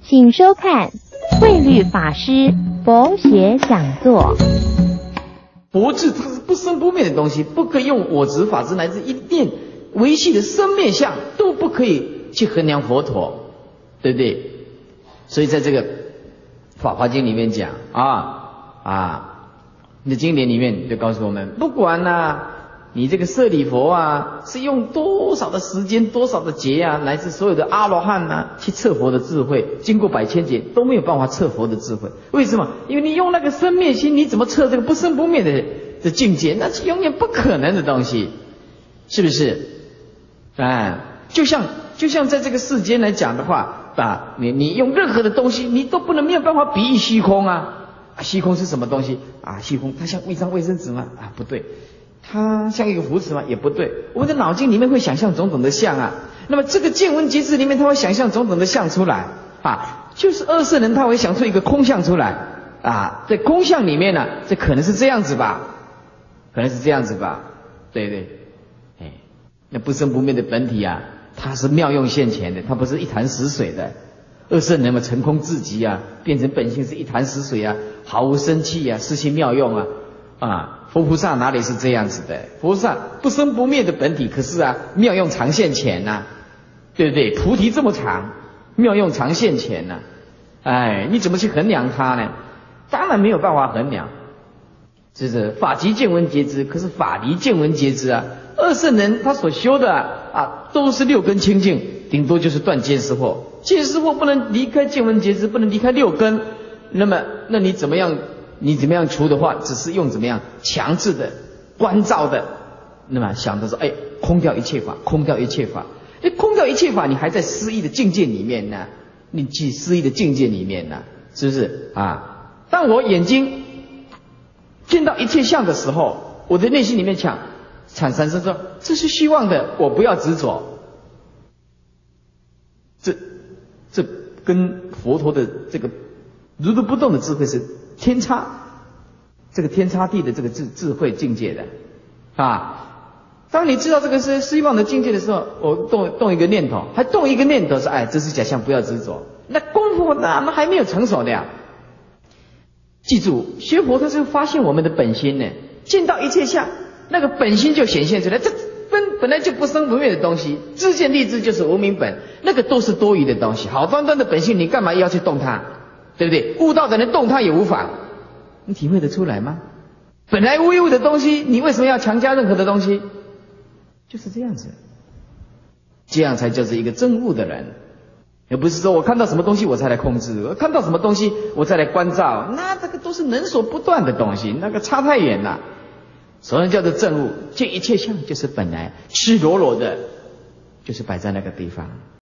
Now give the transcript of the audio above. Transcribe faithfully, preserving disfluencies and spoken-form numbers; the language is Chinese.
请收看慧律法师佛学讲座。 佛智它是不生不灭的东西，不可以用我执、法执乃至一念维系的生灭相都不可以去衡量佛陀，对不对？所以在这个《法华经》里面讲啊啊，你的经典里面就告诉我们，不管啊你这个舍利佛啊是用多少的时间、多少的劫啊，乃至所有的阿罗汉啊去测佛的智慧，经过百千劫都没有办法测佛的智慧。为什么？因为你用那个生灭心，你怎么测这个不生不灭的的境界？那是永远不可能的东西，是不是？啊，就像就像在这个世间来讲的话啊，你你用任何的东西，你都不能没有办法比喻虚空啊。啊虚空是什么东西啊？虚空它像一张卫生纸吗？啊，不对。它像一个扶持吗？也不对。我们的脑筋里面会想象种种的相啊，那么这个见闻觉知里面，它会想象种种的相出来啊，就是二圣人他会想出一个空相出来啊，在空相里面呢、啊，这可能是这样子吧，可能是这样子吧，对对，哎，那不生不灭的本体啊，它是妙用现前的，它不是一潭死水的。二圣人嘛，成空至极啊，变成本性是一潭死水啊，毫无生气啊，失去妙用啊。啊，佛菩萨哪里是这样子的？佛菩萨不生不灭的本体，可是啊，妙用常现前呐、啊，对不对？菩提这么长，妙用常现前呐、啊，哎，你怎么去衡量它呢？当然没有办法衡量。这是法即见闻觉知，可是法离见闻觉知啊。二圣人他所修的啊，啊都是六根清净，顶多就是断见思惑，见思惑不能离开见闻觉知，不能离开六根。那么，那你怎么样？你怎么样除的话，只是用怎么样强制的关照的，那么想着说，哎，空掉一切法，空掉一切法，哎，空掉一切法，你还在失意的境界里面呢，你去失意的境界里面呢，是不是啊？当我眼睛见到一切相的时候，我的内心里面想产生说，这是虚妄的，我不要执着。这这跟佛陀的这个如如不动的智慧是天差，这个天差地的这个智智慧境界的啊！当你知道这个是希望的境界的时候，我动动一个念头，还动一个念头是哎，这是假象，不要执着。那功夫那那还没有成熟的呀。记住，学佛它是发现我们的本心呢，见到一切相，那个本心就显现出来。这本本来就不生不灭的东西，自见立知就是无明本，那个都是多余的东西。好端端的本性，你干嘛要去动它？对不对？悟道的人动它也无妨，你体会得出来吗？本来无一物的东西，你为什么要强加任何的东西？就是这样子，这样才就是一个真悟的人，而不是说我看到什么东西我才来控制，我看到什么东西我再来关照，那这个都是能所不断的东西，那个差太远了。所以叫做正悟，见一切相就是本来赤裸裸的，就是摆在那个地方。